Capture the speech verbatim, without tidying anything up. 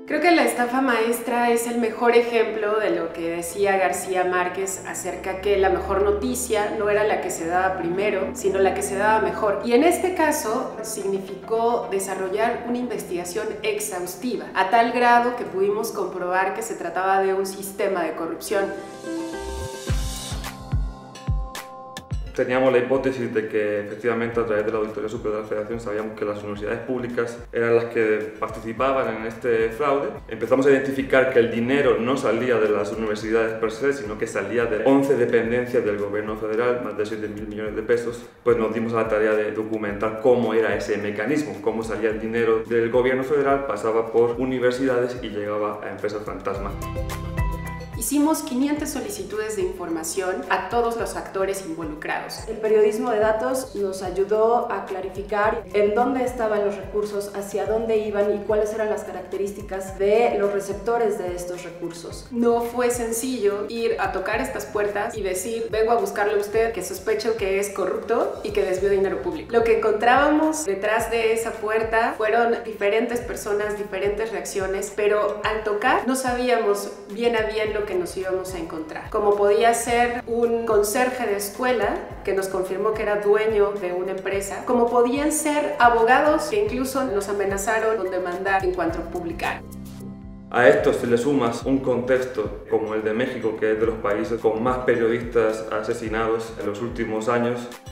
Creo que la estafa maestra es el mejor ejemplo de lo que decía García Márquez acerca que la mejor noticia no era la que se daba primero, sino la que se daba mejor. Y en este caso significó desarrollar una investigación exhaustiva, a tal grado que pudimos comprobar que se trataba de un sistema de corrupción. Teníamos la hipótesis de que efectivamente a través de la Auditoría Superior de la Federación sabíamos que las universidades públicas eran las que participaban en este fraude. Empezamos a identificar que el dinero no salía de las universidades per se, sino que salía de once dependencias del gobierno federal, más de siete mil millones de pesos. Pues nos dimos a la tarea de documentar cómo era ese mecanismo, cómo salía el dinero del gobierno federal, pasaba por universidades y llegaba a empresas fantasma. Hicimos quinientas solicitudes de información a todos los actores involucrados. El periodismo de datos nos ayudó a clarificar en dónde estaban los recursos, hacia dónde iban y cuáles eran las características de los receptores de estos recursos. No fue sencillo ir a tocar estas puertas y decir: vengo a buscarle a usted que sospecho que es corrupto y que desvió dinero público. Lo que encontrábamos detrás de esa puerta fueron diferentes personas, diferentes reacciones, pero al tocar no sabíamos bien a bien lo que que nos íbamos a encontrar. Como podía ser un conserje de escuela que nos confirmó que era dueño de una empresa, como podían ser abogados que incluso nos amenazaron con demandar en cuanto publicaran. A esto se le sumas un contexto como el de México, que es de los países con más periodistas asesinados en los últimos años,